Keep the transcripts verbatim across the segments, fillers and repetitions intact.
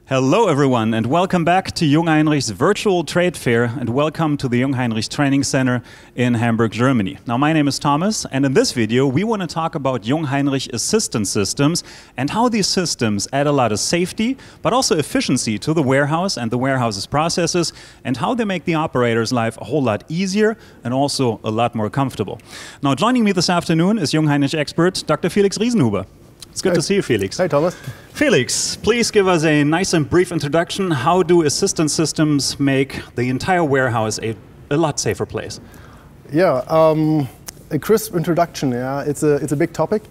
Hello everyone and welcome back to Jungheinrich's virtual trade fair and welcome to the Jungheinrich Training Center in Hamburg, Germany. Now my name is Thomas and in this video we want to talk about Jungheinrich assistance systems and how these systems add a lot of safety but also efficiency to the warehouse and the warehouse's processes and how they make the operator's life a whole lot easier and also a lot more comfortable. Now joining me this afternoon is Jungheinrich expert Doctor Felix Riesenhuber. It's good Hi. to see you, Felix. Hi, Thomas. Felix, please give us a nice and brief introduction. How do assistance systems make the entire warehouse a, a lot safer place? Yeah, um, a crisp introduction. Yeah, it's a it's a big topic.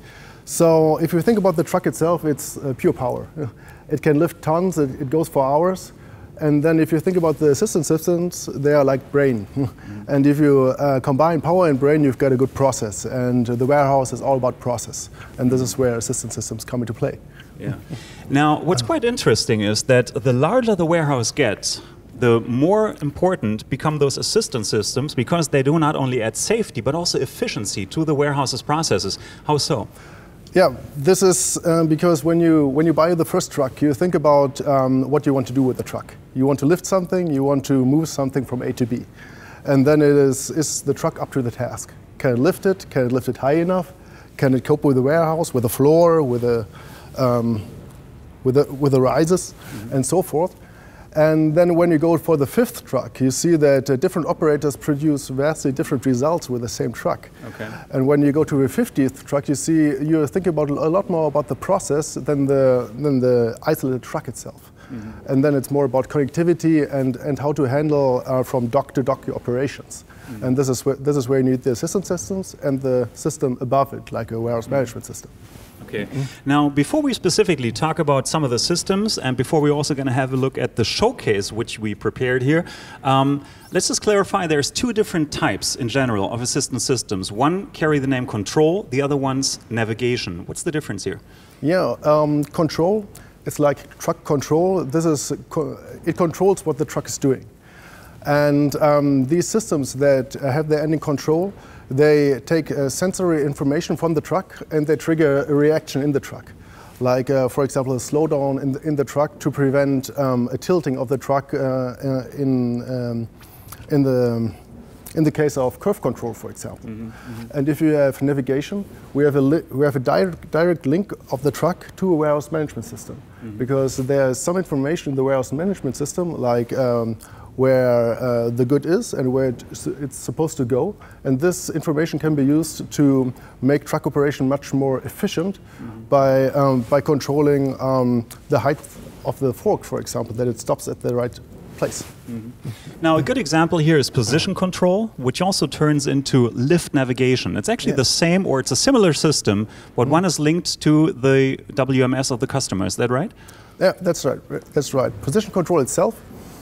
So if you think about the truck itself, it's uh, pure power. It can lift tons. It, it goes for hours. And then if you think about the assistance systems, they are like brain. Mm-hmm. And if you uh, combine power and brain, you've got a good process. And the warehouse is all about process. And this is where assistance systems come into play. Yeah. Now, what's quite interesting is that the larger the warehouse gets, the more important become those assistance systems because they do not only add safety, but also efficiency to the warehouse's processes. How so? Yeah, this is um, because when you when you buy the first truck, you think about um, what you want to do with the truck. You want to lift something, you want to move something from A to B. And then it is, is the truck up to the task? Can it lift it? Can it lift it high enough? Can it cope with the warehouse, with the floor, with the, um, with the, with the rises, mm-hmm. and so forth? And then when you go for the fifth truck, you see that uh, different operators produce vastly different results with the same truck. Okay. And when you go to the fiftieth truck, you see you're thinking about a lot more about the process than the, than the isolated truck itself. Mm-hmm. And then it's more about connectivity and, and how to handle uh, from dock to dock operations. Mm-hmm. And this is, where, this is where you need the assistance systems and the system above it, like a warehouse mm-hmm. management system. Okay. Now, before we specifically talk about some of the systems and before we're also going to have a look at the showcase which we prepared here, um, let's just clarify there's two different types in general of assistance systems. One carry the name control, the other one's navigation. What's the difference here? Yeah, um, control, it's like truck control. This is, co it controls what the truck is doing. And um, these systems that have the ending control, they take uh, sensory information from the truck and they trigger a reaction in the truck. Like, uh, for example, a slowdown in the, in the truck to prevent um, a tilting of the truck uh, uh, in, um, in, the, in the case of curve control, for example. Mm-hmm, mm-hmm. And if you have navigation, we have a, li we have a direct, direct link of the truck to a warehouse management system. Mm-hmm. Because there's some information in the warehouse management system, like um, where uh, the good is and where it, it's supposed to go. And this information can be used to make truck operation much more efficient mm-hmm. by, um, by controlling um, the height of the fork, for example, that it stops at the right place. Mm-hmm. Now, a good example here is position control, which also turns into lift navigation. It's actually yeah. the same, or it's a similar system, but mm-hmm. one is linked to the W M S of the customer. Is that right? Yeah, that's right. That's right. Position control itself,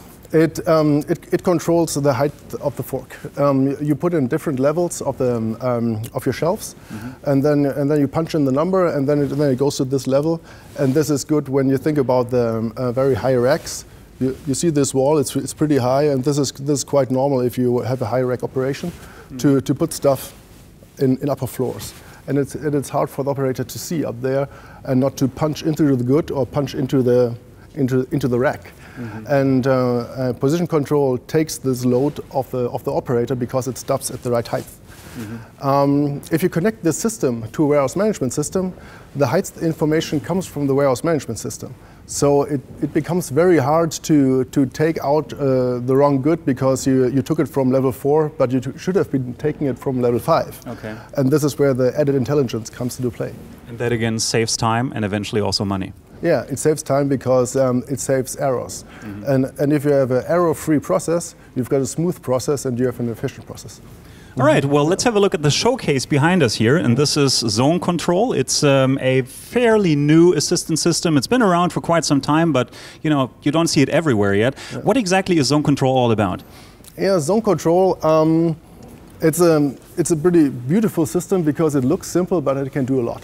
It, um, it, it controls the height of the fork. Um, you put in different levels of, the, um, of your shelves, mm-hmm. and, then, and then you punch in the number, and then it, and then it goes to this level. And this is good when you think about the um, uh, very high racks. You, you see this wall, it's, it's pretty high, and this is, this is quite normal if you have a high rack operation, mm-hmm. to, to put stuff in, in upper floors. And it's, it, it's hard for the operator to see up there and not to punch into the good or punch into the, into, into the rack. Mm-hmm. And uh, uh, position control takes this load of the, of the operator because it stops at the right height. Mm-hmm. um, if you connect this system to a warehouse management system, the height information comes from the warehouse management system. So it, it becomes very hard to, to take out uh, the wrong good because you, you took it from level four, but you should have been taking it from level five. Okay. And this is where the added intelligence comes into play. And that again saves time and eventually also money. Yeah, it saves time because um, it saves errors. Mm-hmm. and, and if you have an error-free process, you've got a smooth process and you have an efficient process. All right, well, let's have a look at the showcase behind us here. And this is Zone Control. It's um, a fairly new assistance system. It's been around for quite some time, but you know, you don't see it everywhere yet. Yeah. What exactly is Zone Control all about? Yeah, Zone Control, um, it's, a, it's a pretty beautiful system because it looks simple, but it can do a lot.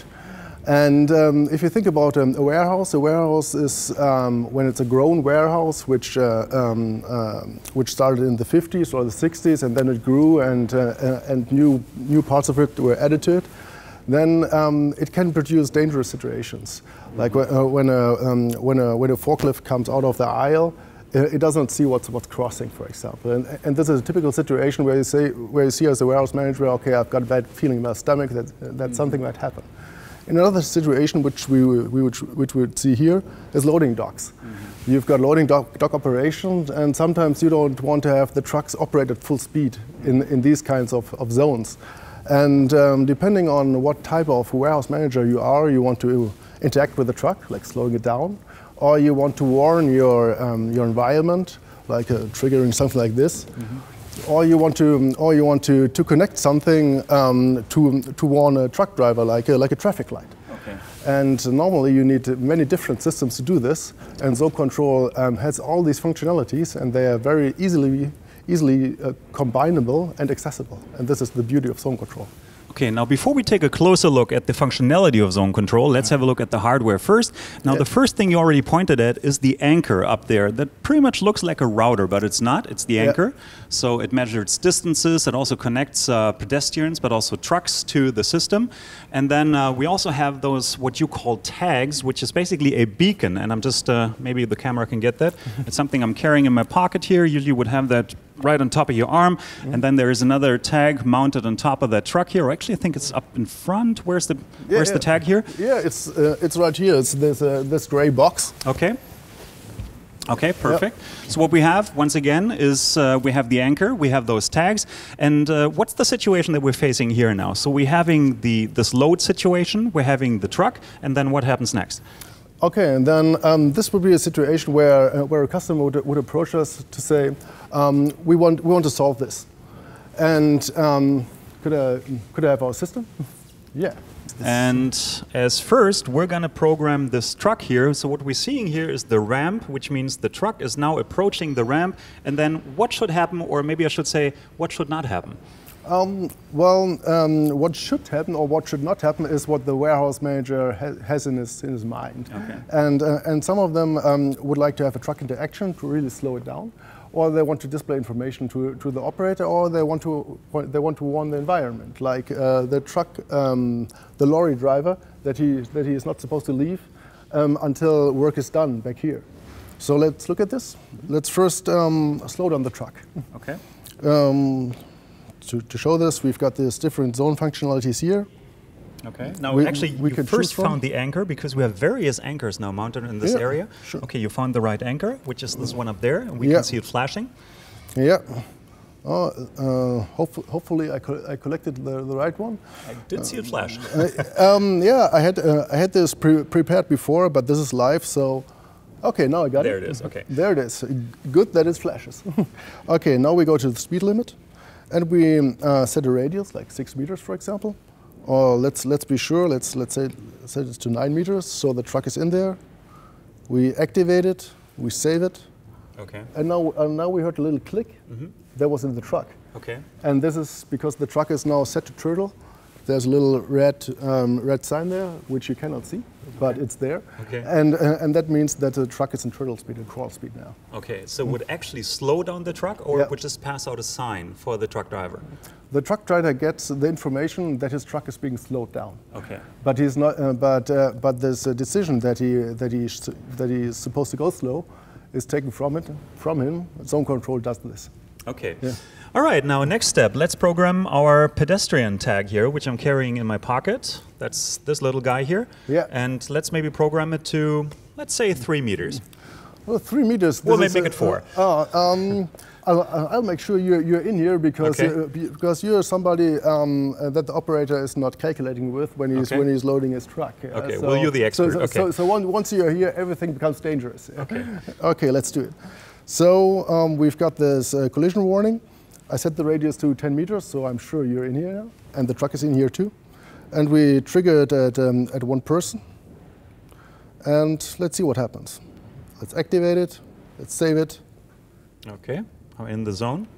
And um, if you think about um, a warehouse, a warehouse is um, when it's a grown warehouse, which uh, um, uh, which started in the fifties or the sixties, and then it grew, and uh, and new new parts of it were added to it. then um, it can produce dangerous situations. Like wh uh, when, a, um, when, a, when a forklift comes out of the aisle, uh, it doesn't see what's, what's crossing, for example. And, and this is a typical situation where you, say, where you see as a warehouse manager, okay, I've got a bad feeling in my stomach that, that mm-hmm. something might happen. In another situation, which we, we, would, which we would see here, is loading docks. Mm-hmm. You've got loading dock, dock operations, and sometimes you don't want to have the trucks operate at full speed in, in these kinds of, of zones. And um, depending on what type of warehouse manager you are, you want to interact with the truck, like slowing it down, or you want to warn your, um, your environment, like uh, triggering something like this. Mm-hmm. Or you want to, or you want to, to connect something um, to, to warn a truck driver, like a, like a traffic light. Okay. And normally you need many different systems to do this, and Zone Control um, has all these functionalities, and they are very easily, easily uh, combinable and accessible. And this is the beauty of Zone Control. Okay, now before we take a closer look at the functionality of Zone Control, let's have a look at the hardware first. Now yeah. the first thing you already pointed at is the anchor up there. That pretty much looks like a router, but it's not, it's the anchor. Yeah. So it measures distances, it also connects uh, pedestrians, but also trucks to the system. And then uh, we also have those, what you call tags, which is basically a beacon. And I'm just, uh, maybe the camera can get that. It's something I'm carrying in my pocket here. Usually you would have that right on top of your arm, mm-hmm. and then there is another tag mounted on top of that truck here. Actually, I think it's up in front. Where's the yeah, Where's yeah. the tag here? Yeah, it's uh, it's right here. It's this uh, this gray box. Okay. Okay, perfect. Yep. So what we have once again is uh, we have the anchor, we have those tags, and uh, what's the situation that we're facing here now? So we're having the this load situation, we're having the truck, and then what happens next? Okay, and then um, this would be a situation where uh, where a customer would, would approach us to say, um, we want we want to solve this, and um, could I could I have our system? Yeah. And as first, we're going to program this truck here. So what we're seeing here is the ramp, which means the truck is now approaching the ramp. And then what should happen, or maybe I should say, what should not happen? Um, well, um, what should happen or what should not happen is what the warehouse manager ha has in his, in his mind. Okay. And, uh, and some of them um, would like to have a truck interaction to really slow it down, or they want to display information to, to the operator, or they want to, they want to warn the environment, like uh, the truck, um, the lorry driver, that he, that he is not supposed to leave um, until work is done back here. So let's look at this. Let's first um, slow down the truck. Okay. Um, To, to show this, we've got these different zone functionalities here. Okay. Now, we, actually, we you first found the anchor, because we have various anchors now mounted in this yeah, area. Sure. Okay, you found the right anchor, which is this one up there, and we yeah. can see it flashing. Yeah. Oh, uh, hope, hopefully, I, co I collected the, the right one. I did uh, see it flash. uh, um, yeah, I had uh, I had this pre prepared before, but this is live, so. Okay, now I got there it. There it is. Okay. There it is. Good that it flashes. Okay, now we go to the speed limit. And we uh, set a radius, like six meters, for example. Or let's let's be sure. Let's let's say set it to nine meters, so the truck is in there. We activate it. We save it. Okay. And now uh, now we heard a little click. Mm-hmm. That was in the truck. Okay. And this is because the truck is now set to turtle. There's a little red um, red sign there, which you cannot see, but okay. it's there. Okay. And uh, and that means that the truck is in turtle speed and crawl speed now. Okay. So it would actually slow down the truck, or yeah. it would just pass out a sign for the truck driver? The truck driver gets the information that his truck is being slowed down. Okay. But he's not. Uh, but uh, but this uh, decision that he that he that he is supposed to go slow is taken from it from him. Zone Control does this. Okay. Yeah. All right, now next step, let's program our pedestrian tag here, which I'm carrying in my pocket. That's this little guy here. Yeah. And let's maybe program it to, let's say, three meters. Well, three meters. We'll maybe make it four. Uh, uh, um, I'll, I'll make sure you're, you're in here because okay. uh, because you're somebody um, uh, that the operator is not calculating with when he's okay. when he's loading his truck. Uh, okay. So, well, you're the expert. So, so, okay. so, so one, once you're here, everything becomes dangerous. Okay. Okay, let's do it. So um, we've got this uh, collision warning. I set the radius to ten meters, so I'm sure you're in here now, and the truck is in here too. And we trigger it at, um, at one person. And let's see what happens. Let's activate it. Let's save it. Okay. I'm in the zone.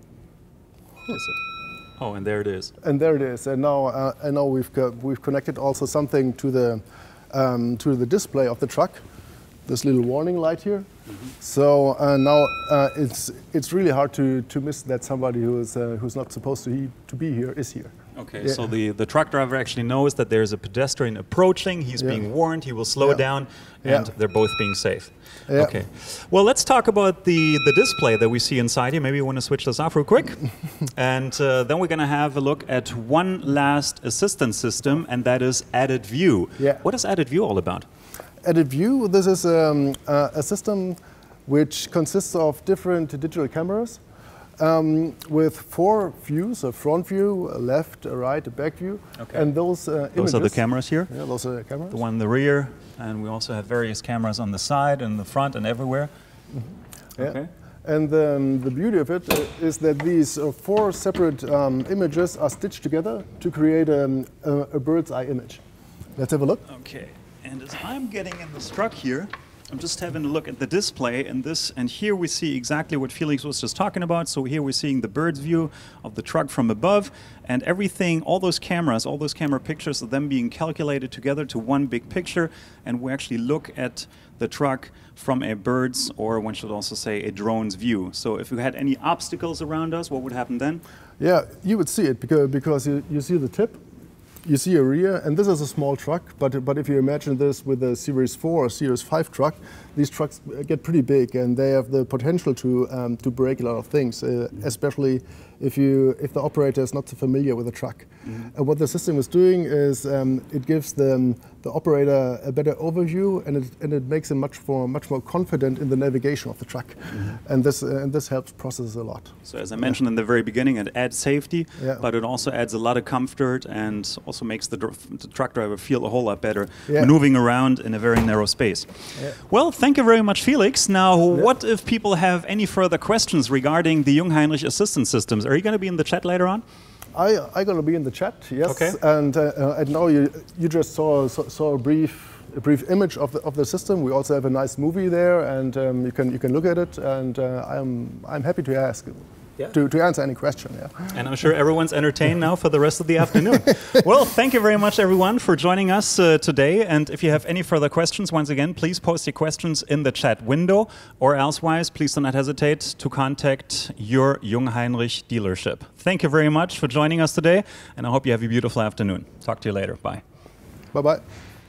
Is it? Oh, and there it is. And there it is. And now, uh, and now we've co we've connected also something to the um, to the display of the truck. This little warning light here. Mm-hmm. So uh, now uh, it's it's really hard to to miss that somebody who is uh, who's not supposed to he, to be here is here. Okay, Yeah. so the, the truck driver actually knows that there's a pedestrian approaching, he's Yeah. being warned, he will slow Yeah. down, and Yeah. they're both being safe. Yeah. Okay, well, let's talk about the, the display that we see inside here. Maybe you want to switch this off real quick. And uh, then we're going to have a look at one last assistance system, and that is Added View. Yeah. What is Added View all about? Added View, this is um, uh, a system which consists of different digital cameras um, with four views, a front view, a left, a right, a back view. Okay. And those uh, images, Those are the cameras here. Yeah, those are the cameras. The one in the rear, and we also have various cameras on the side and the front and everywhere. Yeah. Okay. And um, the beauty of it uh, is that these uh, four separate um, images are stitched together to create um, a, a bird's eye image. Let's have a look. Okay, and as I'm getting in this truck here, I'm just having a look at the display, and this, and here we see exactly what Felix was just talking about. So here we're seeing the bird's view of the truck from above, and everything, all those cameras, all those camera pictures of them being calculated together to one big picture, and we actually look at the truck from a bird's, or one should also say a drone's view. So if we had any obstacles around us, what would happen then? Yeah, you would see it because, because you, you see the tip, you see a rear, and this is a small truck, but, but if you imagine this with a Series four or Series five truck, these trucks get pretty big and they have the potential to, um, to break a lot of things, uh, especially if, you, if the operator is not so familiar with the truck. Mm-hmm. And what the system is doing is um, it gives them, the operator a better overview, and it, and it makes him much more, much more confident in the navigation of the truck. Mm-hmm. And, this, uh, and this helps process a lot. So as I mentioned in the very beginning, it adds safety, yeah. but it also adds a lot of comfort and also makes the, dr the truck driver feel a whole lot better yeah. maneuvering around in a very narrow space. Yeah. Well, thank you very much, Felix. Now, yeah. what if people have any further questions regarding the Jungheinrich assistance systems? Are you going to be in the chat later on? I, I'm going to be in the chat, yes. Okay. And, uh, and now you, you just saw, saw, saw a brief a brief image of the, of the system. We also have a nice movie there, and um, you can you can look at it. And uh, I'm I'm happy to ask. Yeah. To, to answer any question, yeah. And I'm sure everyone's entertained now for the rest of the afternoon. Well, thank you very much, everyone, for joining us uh, today. And if you have any further questions, once again, please post your questions in the chat window, or elsewise, please do not hesitate to contact your Jungheinrich dealership. Thank you very much for joining us today, and I hope you have a beautiful afternoon. Talk to you later. Bye. Bye-bye.